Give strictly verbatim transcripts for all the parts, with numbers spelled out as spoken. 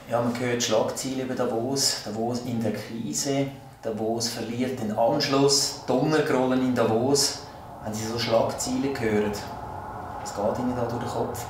Ja, man hört Schlagzeilen über Davos, Davos in der Krise, Davos verliert den Anschluss, Donnergrollen in Davos. Wenn Sie so Schlagzeilen hören, was geht Ihnen da durch den Kopf?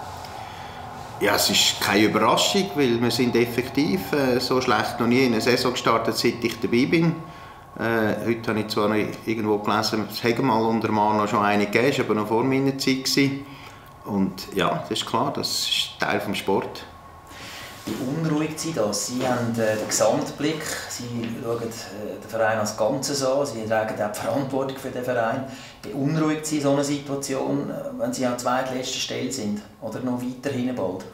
Ja, es ist keine Überraschung, weil wir sind effektiv äh, so schlecht noch nie in eine Saison gestartet, seit ich dabei bin. Äh, heute habe ich zwar noch irgendwo gelesen, es hätte mal unter Mano schon eine gegeben, das war aber noch vor meiner Zeit gewesen. Und ja, das ist klar, das ist Teil des Sports. Wie unruhig Sie das? Sie haben äh, den Gesamtblick, Sie schauen äh, den Verein als Ganzes an, Sie tragen auch die Verantwortung für den Verein. Beunruhigt Sie so eine Situation, wenn Sie an der zweitletzten Stelle sind oder noch weiterhin bald?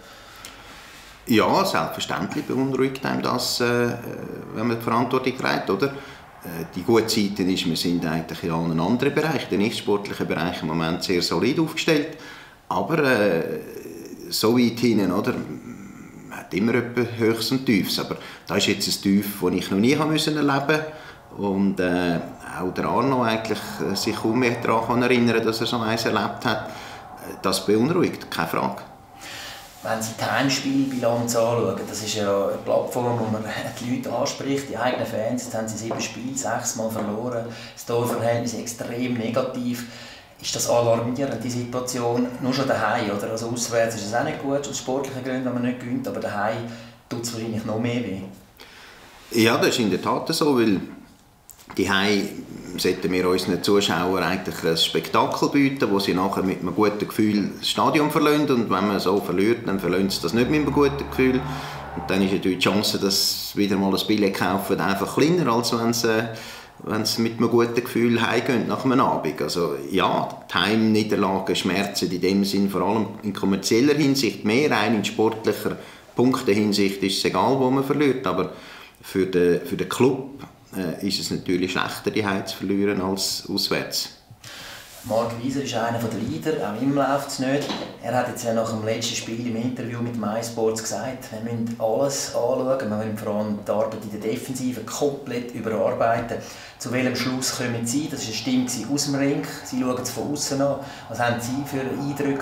Ja, selbstverständlich beunruhigt einem das, äh, wenn man die Verantwortung trägt, oder? Die gute Seite ist, wir sind eigentlich in allen anderen Bereichen, den nicht-sportlichen Bereich im Moment sehr solid aufgestellt. Aber äh, so weit hinten, oder? Man hat immer etwas Höchst und Tiefs. Aber das ist jetzt ein Tief, das ich noch nie erleben musste. Und äh, auch der Arno eigentlich sich kaum mehr daran erinnern kann, dass er so eins erlebt hat. Das beunruhigt, keine Frage. Wenn Sie die Heimspielbilanz anschauen, das ist ja eine Plattform, wo man die Leute anspricht, die eigenen Fans. Jetzt haben sie sieben Spiele, sechs Mal verloren, das Torverhältnis ist extrem negativ. Ist das alarmierend, die Situation? Nur schon daheim, oder? Also auswärts ist es auch nicht gut, aus sportlichen Gründen, wenn man nicht gewinnt, aber daheim tut es wahrscheinlich noch mehr weh. Ja, das ist in der Tat so, weil daheim sollten wir unseren Zuschauern eigentlich ein Spektakel bieten, wo sie nachher mit einem guten Gefühl das Stadion verlassen. Und wenn man so verliert, dann verlassen sie das nicht mit einem guten Gefühl. Und dann ist natürlich die Chance, dass sie wieder mal ein Billett kaufen, einfach kleiner, als wenn sie, wenn sie mit einem guten Gefühl heimgehen nach einem Abend. Also ja, die Heimniederlagen schmerzen in dem Sinn, vor allem in kommerzieller Hinsicht mehr, rein in sportlicher Punktehinsicht ist es egal, wo man verliert. Aber für den, für den Club äh, ist es natürlich schlechter, die Heim zu verlieren als auswärts. Marc Wieser ist einer der Leader, auch ihm läuft es nicht. Er hat jetzt ja nach dem letzten Spiel im Interview mit MySports gesagt, wir müssen alles anschauen, wir müssen vor allem die Arbeit in der Defensive komplett überarbeiten. Zu welchem Schluss kommen Sie? Das war eine Stimme aus dem Ring, Sie schauen es von außen an. Was haben Sie für Eindrücke?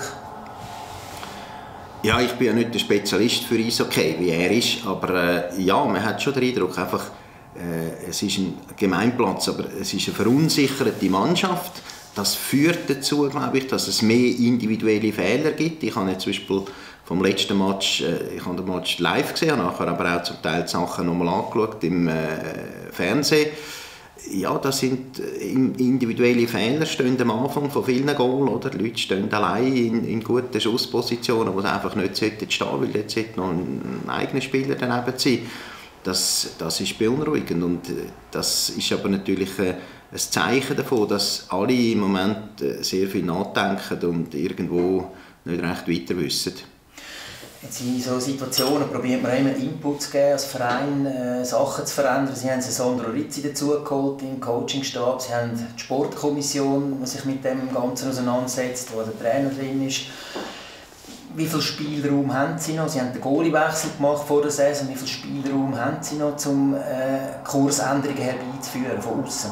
Ja, ich bin ja nicht der Spezialist für Eishockey, wie er ist, aber äh, ja, man hat schon den Eindruck, einfach, äh, es ist ein Gemeinplatz, aber es ist eine verunsicherte Mannschaft. Das führt dazu, glaube ich, dass es mehr individuelle Fehler gibt. Ich habe jetzt zum Beispiel vom letzten Match, äh, ich habe den Match live gesehen, nachher aber auch zum Teil die Sachen nochmal angeschaut im äh, Fernsehen. Ja, das sind individuelle Fehler, stehen am Anfang von vielen Goals, oder? Die Leute stehen allein in, in guten Schusspositionen, wo sie einfach nicht stehen sollten, weil jetzt sollte noch ein, ein eigener Spieler daneben sein. Das, das ist beunruhigend und das ist aber natürlich ein, ein Zeichen davon, dass alle im Moment sehr viel nachdenken und irgendwo nicht recht weiter wissen. Jetzt in solchen Situationen probiert man immer Input zu geben als Verein, äh, Sachen zu verändern. Sie haben Sandro Rizzi dazugeholt im Coachingstab. Sie haben die Sportkommission, die sich mit dem Ganzen auseinandersetzt, wo der Trainer drin ist. Wie viel Spielraum haben Sie noch? Sie haben den Goaliewechsel gemacht vor der Saison. Wie viel Spielraum haben Sie noch, um äh, Kursänderungen herbeizuführen von außen?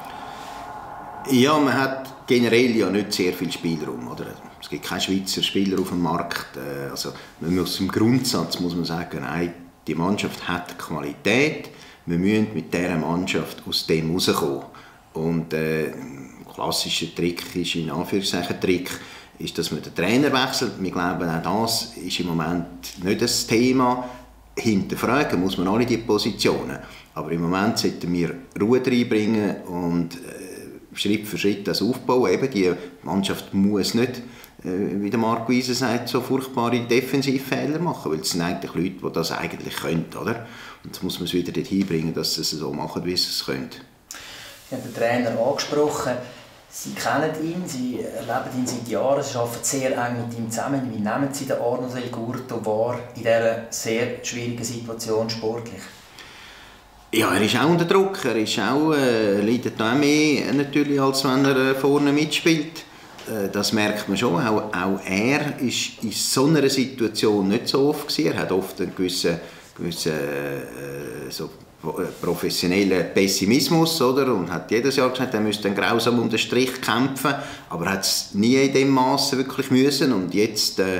Ja, man hat generell ja nicht sehr viel Spielraum, oder? Es gibt keine Schweizer Spieler auf dem Markt. Also, man muss im Grundsatz muss man sagen, nein, die Mannschaft hat Qualität. Wir müssen mit dieser Mannschaft aus dem rauskommen. Und äh, ein klassischer Trick ist, in Anführungszeichen Trick, ist, dass man den Trainer wechselt. Wir glauben, auch das ist im Moment nicht das Thema. Hinterfragen muss man alle diese Positionen. Aber im Moment sollten wir Ruhe reinbringen und äh, Schritt für Schritt das aufbauen. Eben, die Mannschaft muss nicht, äh, wie der Marc Wieser sagt, so furchtbare Defensivfehler machen, weil es sind eigentlich Leute, die das eigentlich können, oder? Und jetzt muss man es wieder dorthin bringen, dass sie es so machen, wie sie es können. Sie haben den Trainer angesprochen. Sie kennen ihn, Sie erleben ihn seit Jahren, Sie arbeiten sehr eng mit ihm zusammen. Wie nehmen Sie den Arno Del Gurto wahr in dieser sehr schwierigen Situation sportlich? Ja, er ist auch unter Druck. Er ist auch, äh, leidet auch mehr, natürlich, als wenn er äh, vorne mitspielt. Äh, das merkt man schon. Auch, auch er war in so einer Situation nicht so oft gewesen. Er hat oft einen gewissen, gewissen äh, so professionellen Pessimismus, oder? Und hat jedes Jahr gesagt, er müsste dann grausam um den Strich kämpfen, aber er hat es nie in dem Maße wirklich müssen. Und jetzt äh,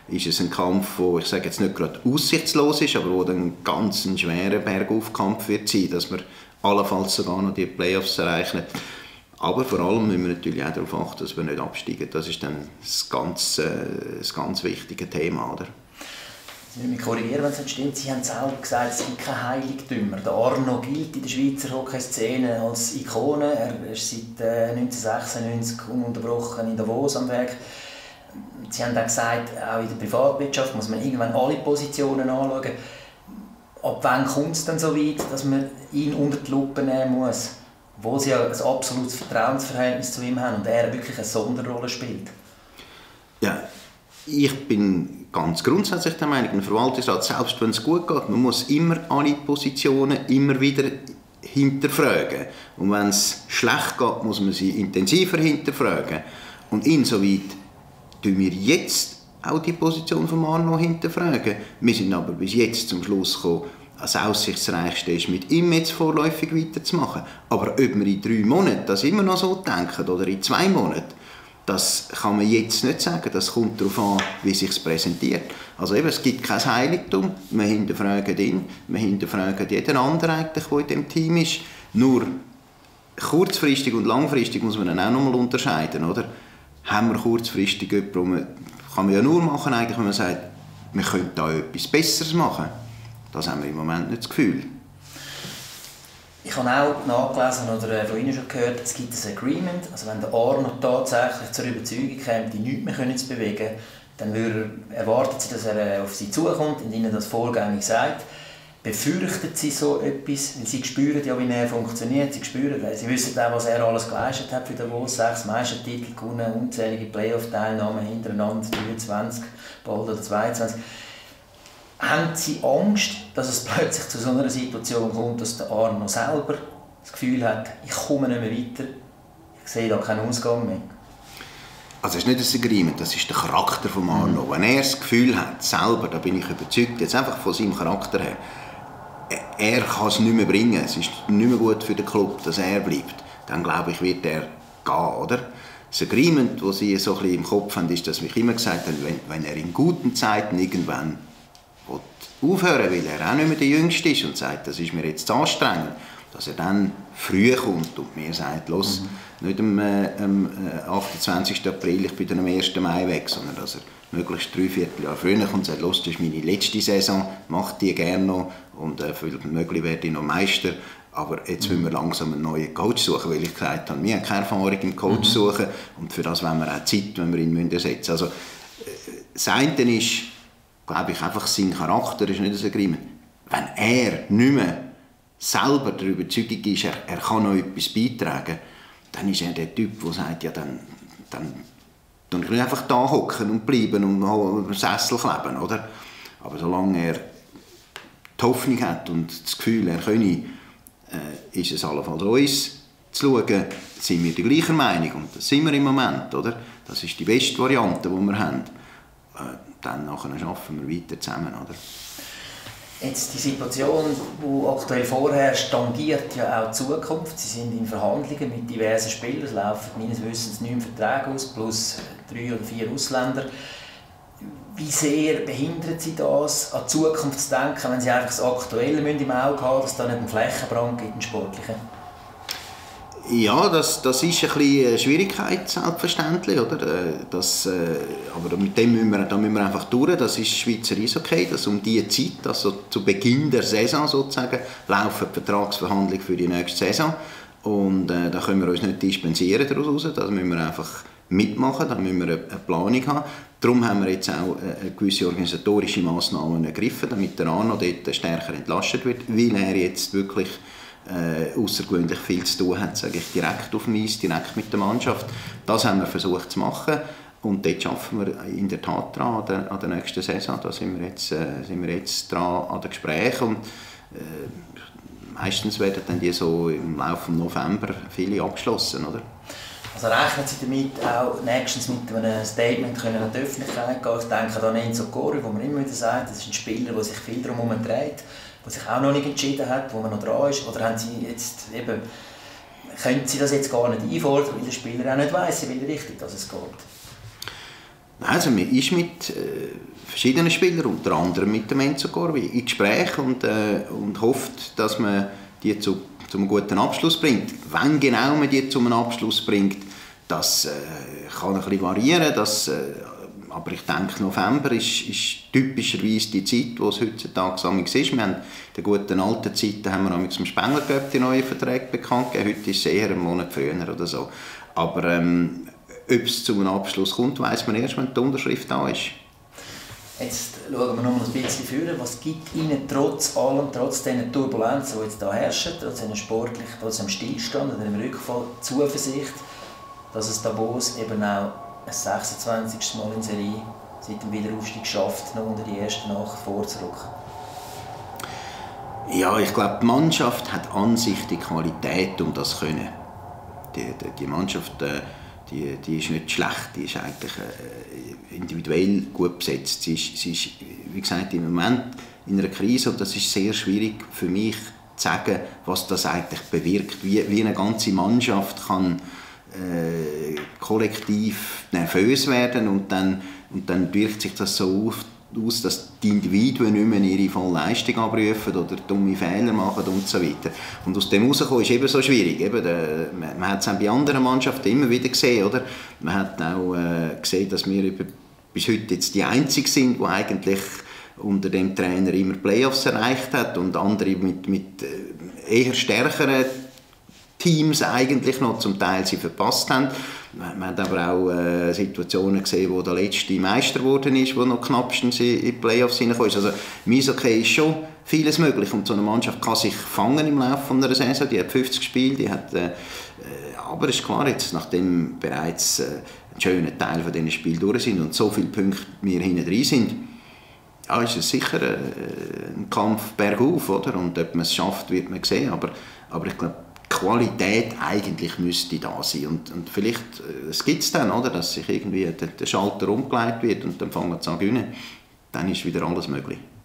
ist es ein Kampf, wo ich sage jetzt nicht gerade aussichtslos ist, aber wo dann ganz ein schwerer Bergaufkampf wird sein, dass wir allenfalls sogar noch die Playoffs erreichen. Aber vor allem müssen wir natürlich auch darauf achten, dass wir nicht absteigen. Das ist dann das ganz, äh, das ganz wichtige Thema, oder? Sie müssen mich korrigieren, wenn es nicht stimmt. Sie haben selber gesagt, es gibt keine Heiligtümer. Der Arno gilt in der Schweizer Hockeyszene als Ikone. Er ist seit äh, neunzehnhundertsechsundneunzig ununterbrochen in Davos am Werk. Sie haben auch gesagt, auch in der Privatwirtschaft muss man irgendwann alle Positionen anschauen. Ab wann kommt es dann so weit, dass man ihn unter die Lupe nehmen muss? Obwohl sie ja ein absolutes Vertrauensverhältnis zu ihm haben und er wirklich eine Sonderrolle spielt. Ja, ich bin ganz grundsätzlich der Meinung, ein Verwaltungsrat, selbst wenn es gut geht, man muss immer alle Positionen immer wieder hinterfragen. Und wenn es schlecht geht, muss man sie intensiver hinterfragen. Und insoweit tun wir jetzt auch die Position von Arno hinterfragen. Wir sind aber bis jetzt zum Schluss gekommen, das Aussichtsreichste ist, mit ihm jetzt vorläufig weiterzumachen. Aber ob wir in drei Monaten das immer noch so denken oder in zwei Monaten, das kann man jetzt nicht sagen. Das kommt darauf an, wie es sich präsentiert. Also eben, es gibt kein Heiligtum. Wir hinterfragen ihn, wir hinterfragen jeden anderen, eigentlich, der in dem Team ist. Nur kurzfristig und langfristig muss man dann auch noch mal unterscheiden, oder? Haben wir kurzfristig jemanden, kann man ja nur machen, eigentlich, wenn man sagt, wir könnten da etwas Besseres machen. Das haben wir im Moment nicht das Gefühl. Ich habe auch nachgelesen oder von Ihnen schon gehört, es gibt ein Agreement. Also wenn der Arno tatsächlich zur Überzeugung kommt, die nichts mehr zu bewegen, dann erwartet sie, dass er auf sie zukommt und ihnen das vorgängig sagt. Befürchtet sie so etwas? Weil sie spüren ja, wie er funktioniert. Sie spüren, sie wissen auch, was er alles geleistet hat für Davos. Sechs Meistertitel gewonnen, unzählige Playoff-Teilnahmen hintereinander, dreiundzwanzig, bald oder zweiundzwanzig. Haben Sie Angst, dass es plötzlich zu so einer Situation kommt, dass der Arno selber das Gefühl hat, ich komme nicht mehr weiter, ich sehe da keinen Ausgang mehr? Also es ist nicht das Agreement, das ist der Charakter von Arno. Mhm. Wenn er das Gefühl hat, selber, da bin ich überzeugt, jetzt einfach von seinem Charakter her, er kann es nicht mehr bringen, es ist nicht mehr gut für den Club, dass er bleibt, dann glaube ich, wird er gehen, oder? Das Agreement, das Sie so ein bisschen im Kopf haben, ist, dass ich immer gesagt habe, wenn, wenn er in guten Zeiten irgendwann aufhören, weil er auch nicht mehr der Jüngste ist und sagt, das ist mir jetzt anstrengend, dass er dann früh kommt und mir sagt, los, mhm. nicht am, äh, am achtundzwanzigsten April, ich bin dann am ersten Mai weg, sondern dass er möglichst drei Vierteljahr früher kommt und sagt, los, das ist meine letzte Saison, mach die gerne noch und äh, für möglich werde ich noch Meister, aber jetzt müssen wir langsam einen neuen Coach suchen, weil ich gesagt habe, wir haben keine Erfahrung im Coach mhm. suchen und für das wollen wir auch Zeit, wenn wir ihn ersetzen müssen. Also, äh, das eine ist, glaube ich, einfach sein Charakter ist nicht das Agreement. Wenn er nicht mehr selber der Überzeugung ist, er, er kann noch etwas beitragen, dann ist er der Typ, der sagt, ja, dann, dann, dann kann ich einfach da hocken und bleiben und am Sessel kleben, oder? Aber solange er die Hoffnung hat und das Gefühl, er könne, äh, ist es allenfalls uns zu schauen, sind wir der gleichen Meinung und das sind wir im Moment, oder? Das ist die beste Variante, die wir haben. Äh, dann nachher schaffen wir weiter zusammen, oder? Jetzt die Situation, die aktuell vorherrscht, tangiert ja auch die Zukunft. Sie sind in Verhandlungen mit diversen Spielern. Es laufen meines Wissens neun Verträge aus, plus drei oder vier Ausländer. Wie sehr behindert Sie das, an die Zukunft zu denken, wenn Sie einfach das Aktuelle im Auge haben, dass es da nicht einen Flächenbrand gibt, einen sportlichen? Ja, das, das ist ein bisschen eine Schwierigkeit, selbstverständlich, oder? Das, äh, aber mit dem müssen wir, da müssen wir einfach durch. Das ist Schweizer Eishockey, dass um diese Zeit, also zu Beginn der Saison sozusagen, laufen die Vertragsverhandlungen für die nächste Saison. Und äh, da können wir uns nicht dispensieren daraus. Da müssen wir einfach mitmachen, da müssen wir eine, eine Planung haben. Darum haben wir jetzt auch äh, gewisse organisatorische Massnahmen ergriffen, damit der Arno dort stärker entlastet wird, weil er jetzt wirklich Äh, außergewöhnlich viel zu tun hat, sage ich, direkt auf dem Eis, direkt mit der Mannschaft. Das haben wir versucht zu machen und dort arbeiten wir in der Tat dran an der, an der nächsten Saison. Da sind wir jetzt, äh, sind wir jetzt dran an den Gesprächen und äh, meistens werden dann die so im Laufe des November viele abgeschlossen, oder? Also rechnen Sie damit auch nächstens mit einem Statement können an die Öffentlichkeit gehen? Ich denke an Enzo Gori, wo man immer wieder sagt, das ist ein Spieler, der sich viel darum dreht, der sich auch noch nicht entschieden hat, wo man noch dran ist? Oder haben Sie jetzt eben, können Sie das jetzt gar nicht einfordern, weil der Spieler auch nicht weiss, in welche Richtung es geht? Also man ist mit äh, verschiedenen Spielern, unter anderem mit dem Enzo Corvi, in Gespräch und, äh, und hofft, dass man die zu, zu einem guten Abschluss bringt. Wann genau man die zu einem Abschluss bringt, das äh, kann ein bisschen variieren. Das, äh, aber ich denke, November ist, ist typischerweise die Zeit, wo es heutzutage ist. Wir haben in den guten alten Zeiten haben wir am Spengler Cup die neuen Verträge bekannt gegeben. Heute ist es eher einen Monat früher oder so. Aber ähm, ob es zu einem Abschluss kommt, weiss man erst, wenn die Unterschrift da ist. Jetzt schauen wir noch mal ein bisschen vor. Was gibt Ihnen trotz allem, trotz diesen Turbulenzen, die jetzt hier herrschen, trotz einem sportlichen, trotz einem Stillstand oder einem Rückfall, Zuversicht, dass es Davos eben auch ein sechsundzwanzigstes Mal in Serie seit dem Wiederaufstieg schafft, noch unter die ersten acht vorzurücken? Ja, ich glaube, die Mannschaft hat an sich die Qualität, um das zu können. Die, die, die Mannschaft äh, die, die ist nicht schlecht, die ist eigentlich äh, individuell gut besetzt. Sie ist, sie ist, wie gesagt, im Moment in einer Krise und das ist sehr schwierig für mich zu sagen, was das eigentlich bewirkt, wie, wie eine ganze Mannschaft kann äh, kollektiv nervös werden und dann, und dann wirkt sich das so auf, aus, dass die Individuen nicht mehr ihre volle Leistung abrufen oder dumme Fehler machen und so weiter. Und aus dem herauskommen ist eben so schwierig. Eben, der, man, man hat es auch bei anderen Mannschaften immer wieder gesehen. Oder? Man hat auch äh, gesehen, dass wir über, bis heute jetzt die Einzigen sind, die eigentlich unter dem Trainer immer Playoffs erreicht hat und andere mit, mit eher stärkeren Teams eigentlich noch zum Teil sie verpasst haben. Man hat aber auch äh, Situationen gesehen, wo der letzte Meister geworden ist, wo noch knappstens in die Playoffs hineingekommen ist. Also im Eishockey ist schon vieles möglich und so eine Mannschaft kann sich fangen im Laufe einer Saison. Die hat fünfzig Spiele, die hat, äh, aber es ist klar, jetzt, nachdem bereits äh, ein schöner Teil von diesen Spielen durch sind und so viele Punkte wir hinten drin sind, ja, ist es sicher äh, ein Kampf bergauf, oder? Und ob man es schafft, wird man sehen. Aber, aber ich glaube, Qualität eigentlich müsste da sein. Und, und vielleicht äh, es gibt es dann, oder, dass sich irgendwie der, der Schalter umgelegt wird und dann fangen sie an zu gewinnen. Dann ist wieder alles möglich.